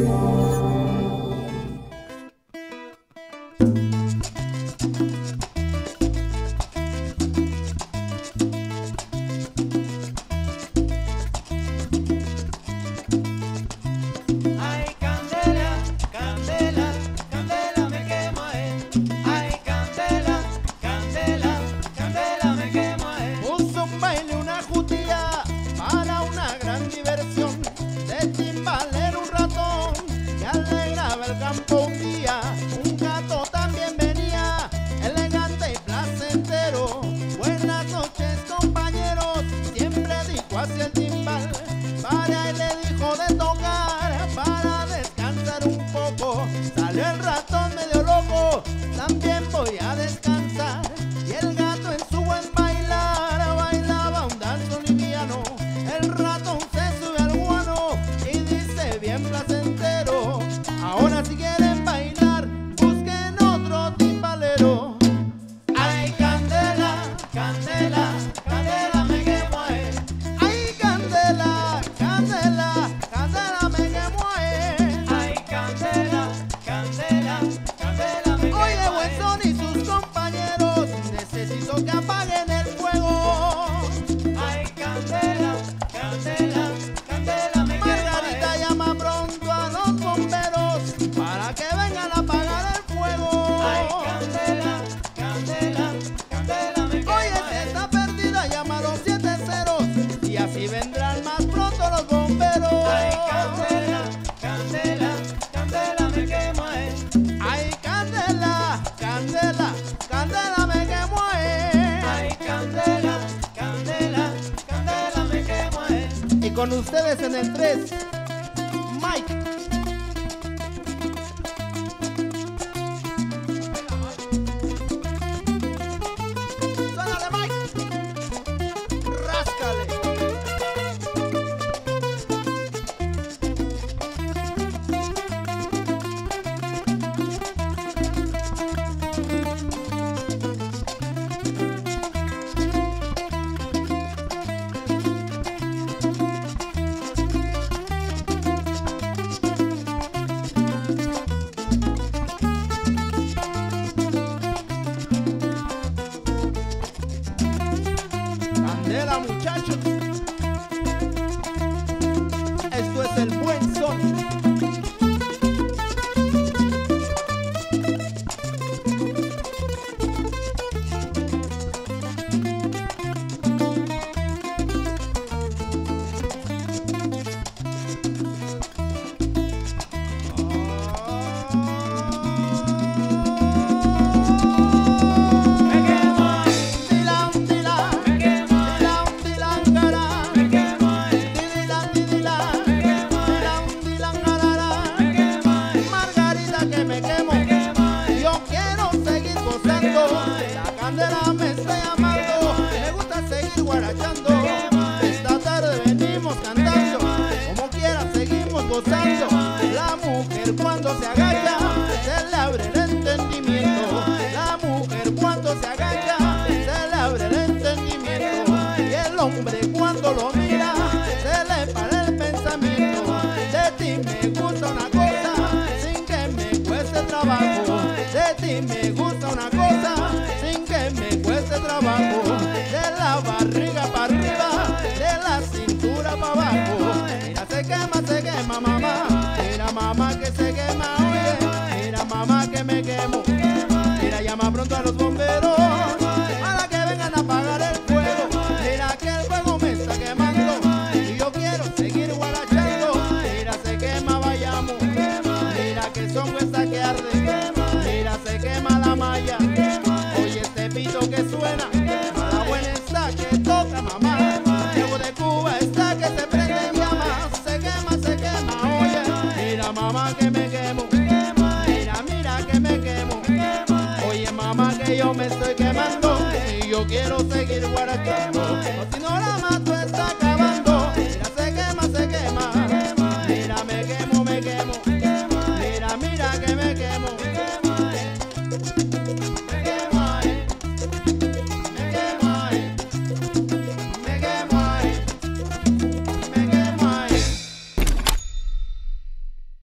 Con ustedes en el 3, Mike. Suénale, Mike. Ráscale. Candela, muchachos, esto es el buen son. Esta tarde venimos cantando, como quiera seguimos gozando. La mujer cuando se agacha, se le abre el entendimiento. La mujer cuando se agacha, se le abre el entendimiento. Y el hombre cuando lo mira, se le para el pensamiento. De ti me gusta una cosa, sin que me cueste trabajo. De ti me gusta una cosa, sin que me cueste trabajo. De la barriga para arriba, de la cintura para abajo. Mira, se quema mamá. Mira, mamá, que se